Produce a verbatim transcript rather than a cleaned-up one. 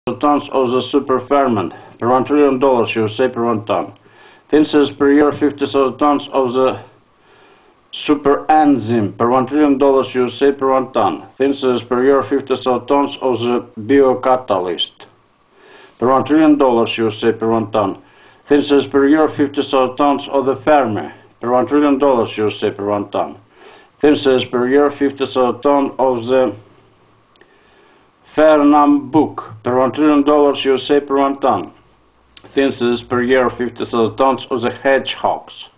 tons of the superferment per one trillion dollars U S A per one ton. Thin cells per year, fifty thousand tons of the superenzyme per one trillion dollars U S A per one ton. Thin cells per year, fifty thousand tons of the biocatalyst per one trillion dollars U S A per one ton. Thin cells per year, fifty thousand tons of the Fermi per one trillion dollars U S A per one ton. Thin cells per year, fifty thousand tons of the Fernambuk per one trillion dollars U S A per one ton. Thin cells per year, fifty thousand tons of the hedgehogs